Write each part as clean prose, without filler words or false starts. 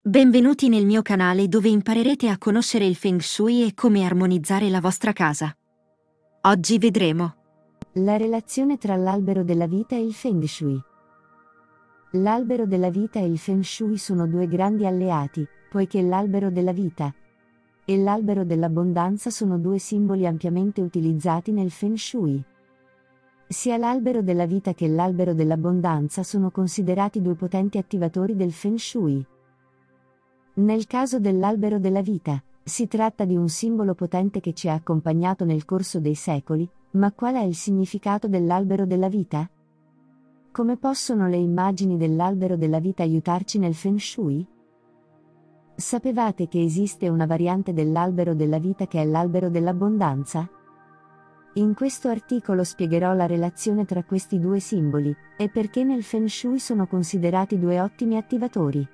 Benvenuti nel mio canale dove imparerete a conoscere il Feng Shui e come armonizzare la vostra casa. Oggi vedremo la relazione tra l'albero della vita e il Feng Shui. L'albero della vita e il Feng Shui sono due grandi alleati, poiché l'albero della vita e l'albero dell'abbondanza sono due simboli ampiamente utilizzati nel Feng Shui. Sia l'albero della vita che l'albero dell'abbondanza sono considerati due potenti attivatori del Feng Shui. Nel caso dell'albero della vita, si tratta di un simbolo potente che ci ha accompagnato nel corso dei secoli, ma qual è il significato dell'albero della vita? Come possono le immagini dell'albero della vita aiutarci nel Feng Shui? Sapevate che esiste una variante dell'albero della vita che è l'albero dell'abbondanza? In questo articolo spiegherò la relazione tra questi due simboli, e perché nel Feng Shui sono considerati due ottimi attivatori.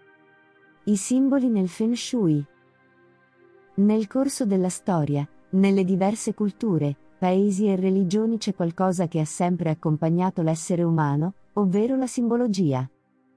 I simboli nel Feng Shui. Nel corso della storia, nelle diverse culture, paesi e religioni c'è qualcosa che ha sempre accompagnato l'essere umano, ovvero la simbologia.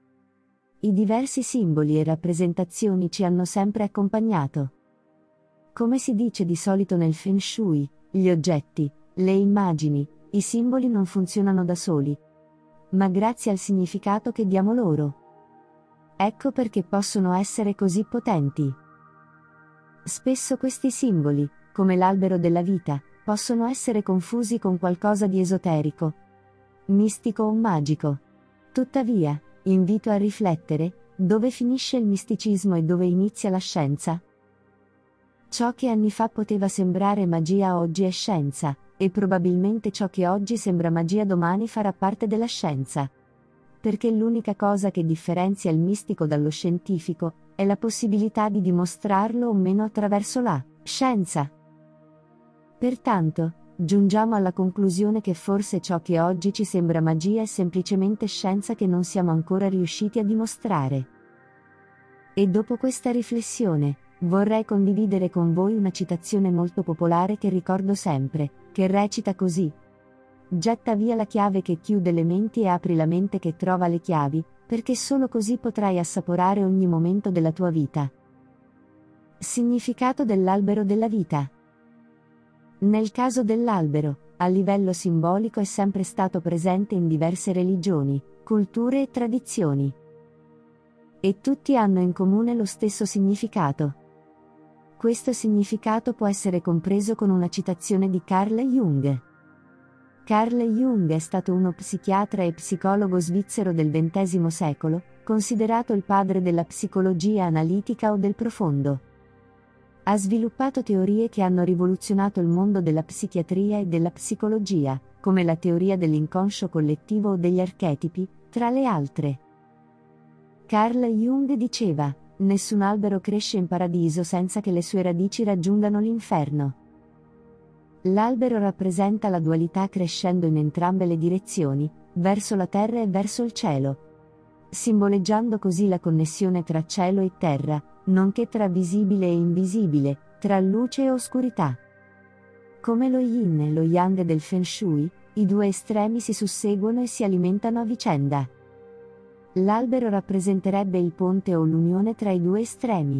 I diversi simboli e rappresentazioni ci hanno sempre accompagnato. Come si dice di solito nel Feng Shui, gli oggetti, le immagini, i simboli non funzionano da soli, ma grazie al significato che diamo loro. Ecco perché possono essere così potenti. Spesso questi simboli, come l'albero della vita, possono essere confusi con qualcosa di esoterico, mistico o magico. Tuttavia, invito a riflettere: dove finisce il misticismo e dove inizia la scienza? Ciò che anni fa poteva sembrare magia oggi è scienza, e probabilmente ciò che oggi sembra magia domani farà parte della scienza. Perché l'unica cosa che differenzia il mistico dallo scientifico è la possibilità di dimostrarlo o meno attraverso la scienza. Pertanto, giungiamo alla conclusione che forse ciò che oggi ci sembra magia è semplicemente scienza che non siamo ancora riusciti a dimostrare. E dopo questa riflessione, vorrei condividere con voi una citazione molto popolare che ricordo sempre, che recita così: getta via la chiave che chiude le menti e apri la mente che trova le chiavi, perché solo così potrai assaporare ogni momento della tua vita. Significato dell'albero della vita. Nel caso dell'albero, a livello simbolico è sempre stato presente in diverse religioni, culture e tradizioni. E tutti hanno in comune lo stesso significato. Questo significato può essere compreso con una citazione di Carl Jung. Carl Jung è stato uno psichiatra e psicologo svizzero del XX secolo, considerato il padre della psicologia analitica o del profondo. Ha sviluppato teorie che hanno rivoluzionato il mondo della psichiatria e della psicologia, come la teoria dell'inconscio collettivo o degli archetipi, tra le altre. Carl Jung diceva: nessun albero cresce in paradiso senza che le sue radici raggiungano l'inferno. L'albero rappresenta la dualità crescendo in entrambe le direzioni, verso la terra e verso il cielo, simboleggiando così la connessione tra cielo e terra, nonché tra visibile e invisibile, tra luce e oscurità. Come lo yin e lo yang del Feng Shui, i due estremi si susseguono e si alimentano a vicenda. L'albero rappresenterebbe il ponte o l'unione tra i due estremi.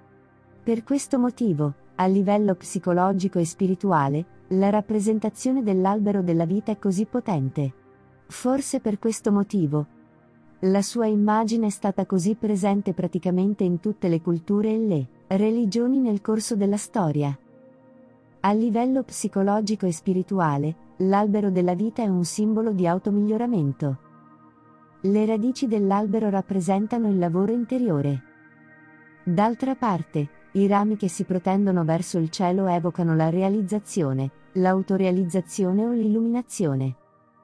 Per questo motivo, a livello psicologico e spirituale, la rappresentazione dell'albero della vita è così potente. Forse per questo motivo, la sua immagine è stata così presente praticamente in tutte le culture e le religioni nel corso della storia. A livello psicologico e spirituale, l'albero della vita è un simbolo di automiglioramento. Le radici dell'albero rappresentano il lavoro interiore. D'altra parte, i rami che si protendono verso il cielo evocano la realizzazione, l'autorealizzazione o l'illuminazione.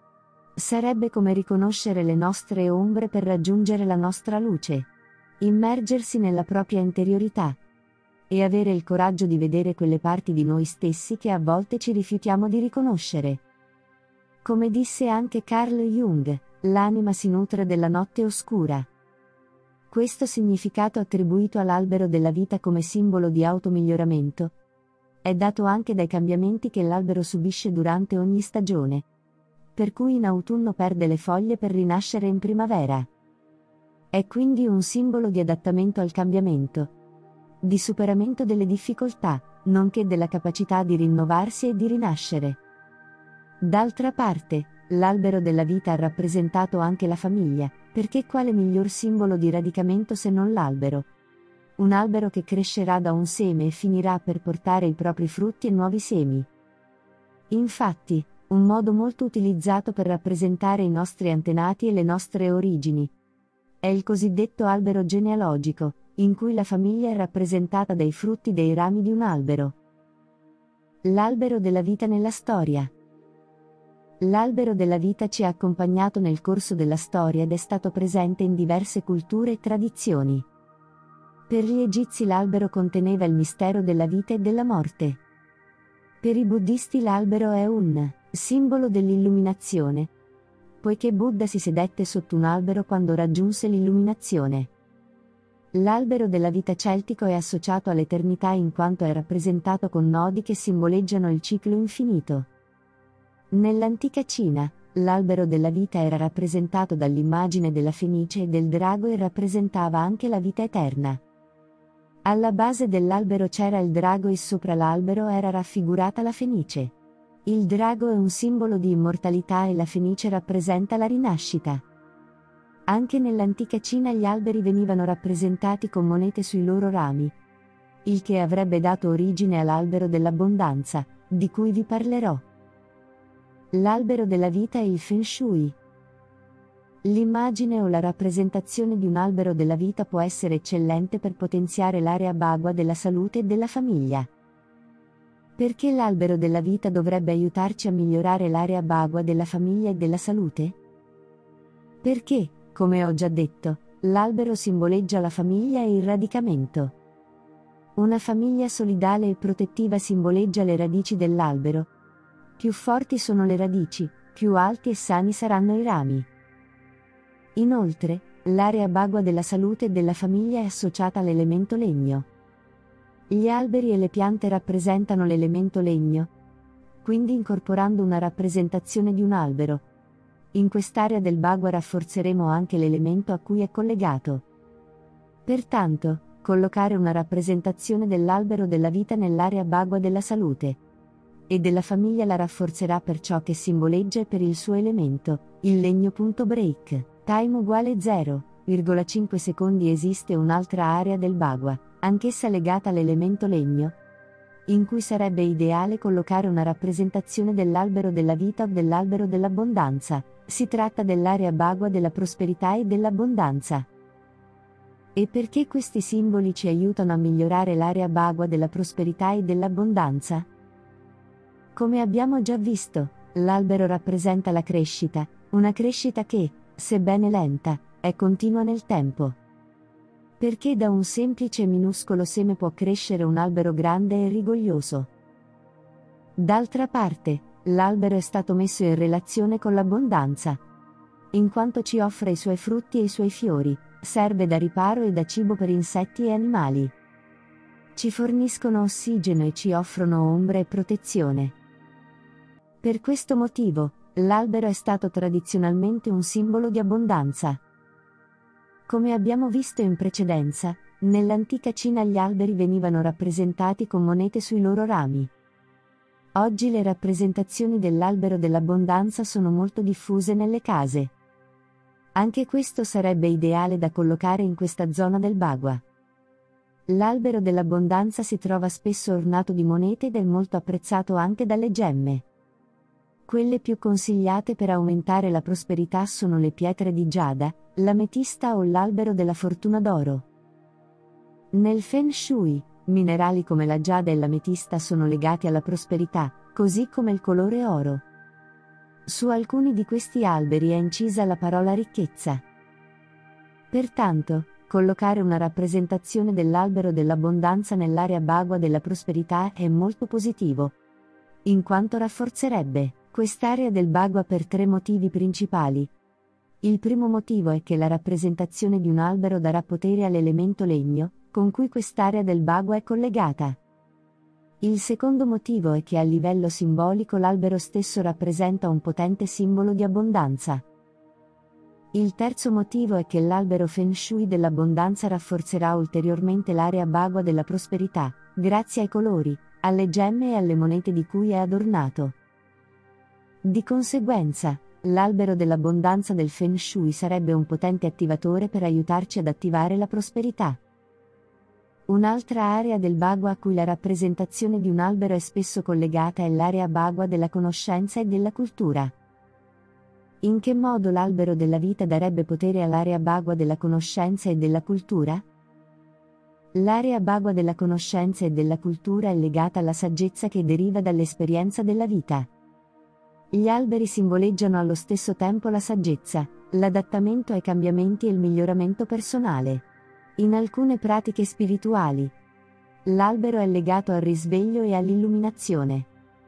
Sarebbe come riconoscere le nostre ombre per raggiungere la nostra luce, immergersi nella propria interiorità e avere il coraggio di vedere quelle parti di noi stessi che a volte ci rifiutiamo di riconoscere. Come disse anche Carl Jung, l'anima si nutre della notte oscura. Questo significato attribuito all'albero della vita come simbolo di automiglioramento è dato anche dai cambiamenti che l'albero subisce durante ogni stagione, per cui in autunno perde le foglie per rinascere in primavera. È quindi un simbolo di adattamento al cambiamento, di superamento delle difficoltà, nonché della capacità di rinnovarsi e di rinascere. D'altra parte, l'albero della vita ha rappresentato anche la famiglia, perché quale miglior simbolo di radicamento se non l'albero? Un albero che crescerà da un seme e finirà per portare i propri frutti e nuovi semi. Infatti, un modo molto utilizzato per rappresentare i nostri antenati e le nostre origini è il cosiddetto albero genealogico, in cui la famiglia è rappresentata dai frutti dei rami di un albero. L'albero della vita nella storia. L'albero della vita ci ha accompagnato nel corso della storia ed è stato presente in diverse culture e tradizioni. Per gli egizi l'albero conteneva il mistero della vita e della morte. Per i buddisti l'albero è un simbolo dell'illuminazione, poiché Buddha si sedette sotto un albero quando raggiunse l'illuminazione. L'albero della vita celtico è associato all'eternità in quanto è rappresentato con nodi che simboleggiano il ciclo infinito. Nell'antica Cina, l'albero della vita era rappresentato dall'immagine della fenice e del drago e rappresentava anche la vita eterna. Alla base dell'albero c'era il drago e sopra l'albero era raffigurata la fenice. Il drago è un simbolo di immortalità e la fenice rappresenta la rinascita. Anche nell'antica Cina gli alberi venivano rappresentati con monete sui loro rami, il che avrebbe dato origine all'albero dell'abbondanza, di cui vi parlerò. L'albero della vita e il Feng Shui. L'immagine o la rappresentazione di un albero della vita può essere eccellente per potenziare l'area Bagua della salute e della famiglia. Perché l'albero della vita dovrebbe aiutarci a migliorare l'area Bagua della famiglia e della salute? Perché, come ho già detto, l'albero simboleggia la famiglia e il radicamento. Una famiglia solidale e protettiva simboleggia le radici dell'albero. Più forti sono le radici, più alti e sani saranno i rami. Inoltre, l'area Bagua della salute e della famiglia è associata all'elemento legno. Gli alberi e le piante rappresentano l'elemento legno, quindi incorporando una rappresentazione di un albero, in quest'area del Bagua rafforzeremo anche l'elemento a cui è collegato. Pertanto, collocare una rappresentazione dell'albero della vita nell'area Bagua della salute e della famiglia la rafforzerà per ciò che simboleggia e per il suo elemento, il legno. Break, time uguale 0,5 secondi. Esiste un'altra area del Bagua, anch'essa legata all'elemento legno, in cui sarebbe ideale collocare una rappresentazione dell'albero della vita o dell'albero dell'abbondanza. Si tratta dell'area Bagua della prosperità e dell'abbondanza. E perché questi simboli ci aiutano a migliorare l'area Bagua della prosperità e dell'abbondanza? Come abbiamo già visto, l'albero rappresenta la crescita, una crescita che, sebbene lenta, è continua nel tempo. Perché da un semplice e minuscolo seme può crescere un albero grande e rigoglioso. D'altra parte, l'albero è stato messo in relazione con l'abbondanza, in quanto ci offre i suoi frutti e i suoi fiori, serve da riparo e da cibo per insetti e animali. Ci forniscono ossigeno e ci offrono ombra e protezione. Per questo motivo, l'albero è stato tradizionalmente un simbolo di abbondanza. Come abbiamo visto in precedenza, nell'antica Cina gli alberi venivano rappresentati con monete sui loro rami. Oggi le rappresentazioni dell'albero dell'abbondanza sono molto diffuse nelle case. Anche questo sarebbe ideale da collocare in questa zona del Bagua. L'albero dell'abbondanza si trova spesso ornato di monete ed è molto apprezzato anche dalle gemme. Quelle più consigliate per aumentare la prosperità sono le pietre di giada, l'ametista o l'albero della fortuna d'oro. Nel Feng Shui, minerali come la giada e l'ametista sono legati alla prosperità, così come il colore oro. Su alcuni di questi alberi è incisa la parola ricchezza. Pertanto, collocare una rappresentazione dell'albero dell'abbondanza nell'area Bagua della prosperità è molto positivo, in quanto rafforzerebbe quest'area del Bagua per 3 motivi principali. Il primo motivo è che la rappresentazione di un albero darà potere all'elemento legno, con cui quest'area del Bagua è collegata. Il secondo motivo è che a livello simbolico l'albero stesso rappresenta un potente simbolo di abbondanza. Il terzo motivo è che l'albero Feng Shui dell'abbondanza rafforzerà ulteriormente l'area Bagua della prosperità, grazie ai colori, alle gemme e alle monete di cui è adornato. Di conseguenza, l'albero dell'abbondanza del Feng Shui sarebbe un potente attivatore per aiutarci ad attivare la prosperità. Un'altra area del Bagua a cui la rappresentazione di un albero è spesso collegata è l'area Bagua della conoscenza e della cultura. In che modo l'albero della vita darebbe potere all'area Bagua della conoscenza e della cultura? L'area Bagua della conoscenza e della cultura è legata alla saggezza che deriva dall'esperienza della vita. Gli alberi simboleggiano allo stesso tempo la saggezza, l'adattamento ai cambiamenti e il miglioramento personale. In alcune pratiche spirituali, l'albero è legato al risveglio e all'illuminazione.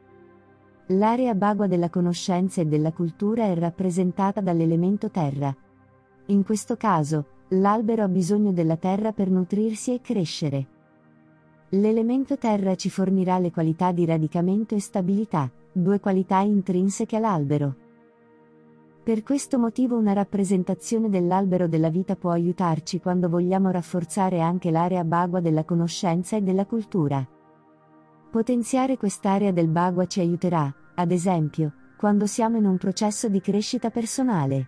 L'area Bagua della conoscenza e della cultura è rappresentata dall'elemento terra. In questo caso, l'albero ha bisogno della terra per nutrirsi e crescere. L'elemento terra ci fornirà le qualità di radicamento e stabilità, due qualità intrinseche all'albero. Per questo motivo una rappresentazione dell'albero della vita può aiutarci quando vogliamo rafforzare anche l'area Bagua della conoscenza e della cultura. Potenziare quest'area del Bagua ci aiuterà, ad esempio, quando siamo in un processo di crescita personale.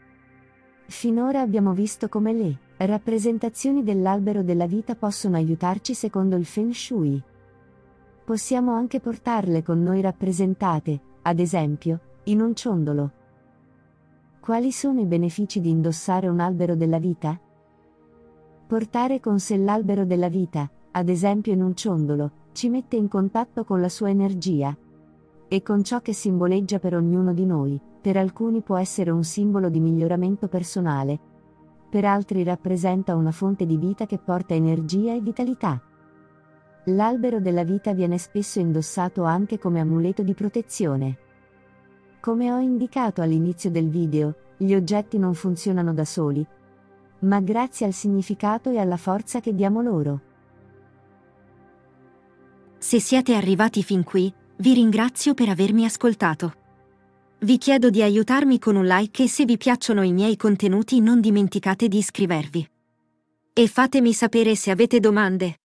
Finora abbiamo visto come le rappresentazioni dell'albero della vita possono aiutarci secondo il Feng Shui. Possiamo anche portarle con noi rappresentate, ad esempio, in un ciondolo. Quali sono i benefici di indossare un albero della vita? Portare con sé l'albero della vita, ad esempio in un ciondolo, ci mette in contatto con la sua energia e con ciò che simboleggia per ognuno di noi. Per alcuni può essere un simbolo di miglioramento personale, per altri rappresenta una fonte di vita che porta energia e vitalità. L'albero della vita viene spesso indossato anche come amuleto di protezione. Come ho indicato all'inizio del video, gli oggetti non funzionano da soli, ma grazie al significato e alla forza che diamo loro. Se siete arrivati fin qui, vi ringrazio per avermi ascoltato. Vi chiedo di aiutarmi con un like e se vi piacciono i miei contenuti non dimenticate di iscrivervi. E fatemi sapere se avete domande.